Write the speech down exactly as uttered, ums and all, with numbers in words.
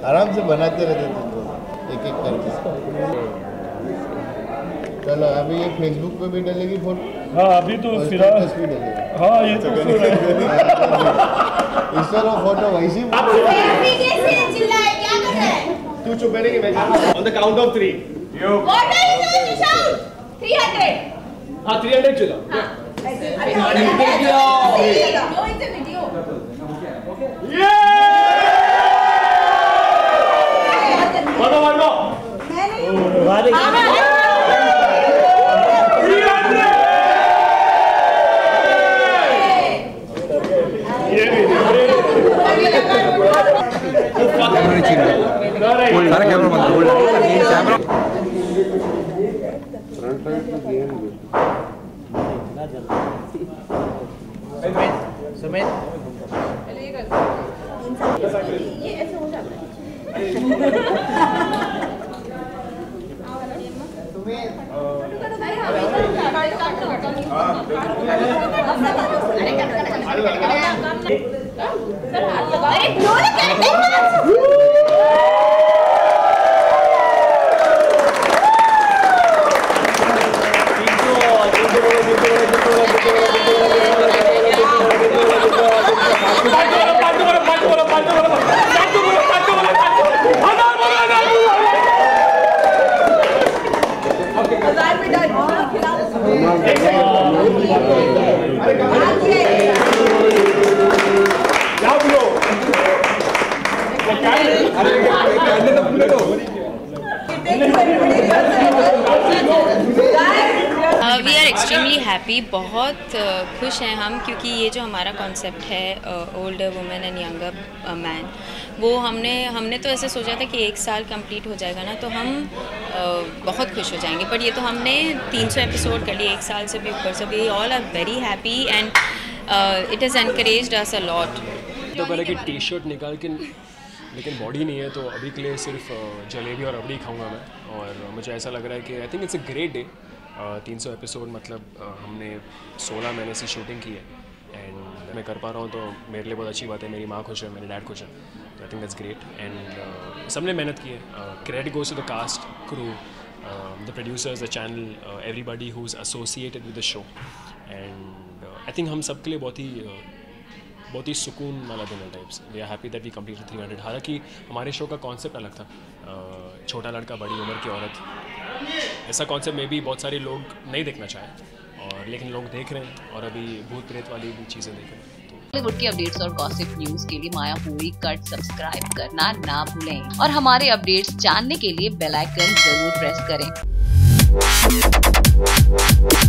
आराम से बनाते रहते तुमको एक एक करके। चलो अभी ये फेसबुक पे भी डलेगी फोटो। हाँ अभी तो फिलहाल भी डलेगी। हाँ ये तो इस तरह फोटो वैसी तू चुप रहने की वजह। On the count of three. Yo. What are you doing, Nishan? three hundred. हाँ three hundred चलो. हाँ. No, it's a video. Yeah. One more, one more. three hundred. सारा कैमरा बंद बोल कैमरा सुमित ये ऐसे हो जाता है। वी आर एक्सट्रीमली हैप्पी, बहुत खुश हैं हम क्योंकि ये जो हमारा कॉन्सेप्ट है older women and younger man, वो हमने हमने तो ऐसे सोचा था कि एक साल कंप्लीट हो जाएगा ना तो हम uh, बहुत खुश हो जाएंगे, पर ये तो हमने तीन सौ एपिसोड कर लिए, एक साल से भी ऊपर से। We all are very happy and it has encouraged us a lot. तो पहले कि टी शर्ट निकाल के लेकिन बॉडी नहीं है, तो अभी के लिए सिर्फ जलेबी और रबड़ी खाऊंगा मैं, और मुझे ऐसा लग रहा है कि I think it's a great day. तीन सौ एपिसोड मतलब uh, हमने सोलह महीने से शूटिंग की है एंड मैं कर पा रहा हूँ तो मेरे लिए बहुत अच्छी बात है। मेरी माँ खुश है, मेरे डैड खुश है, तो I think that's great. And सबने मेहनत की है। Credit goes to the cast, crew, the producers, the channel, everybody who is associated with the show. And I think हम सब के लिए बहुत ही uh, बहुत ही सुकून वाला दिन है types. We are happy that we completed three hundred. हालांकि हमारे शो का कॉन्सेप्ट अलग था, छोटा लड़का बड़ी उम्र की औरत, ऐसा कॉन्सेप्ट में भी बहुत सारे लोग नहीं देखना चाहें, और लेकिन लोग देख रहे हैं और अभी भूत प्रेत वाली भी चीज़ें देख रहे हैं। बॉलीवुड की अपडेट्स और गॉसिप न्यूज के लिए मायापुरी कट सब्सक्राइब करना ना भूलें और हमारे अपडेट्स जानने के लिए बेल आइकन जरूर प्रेस करें।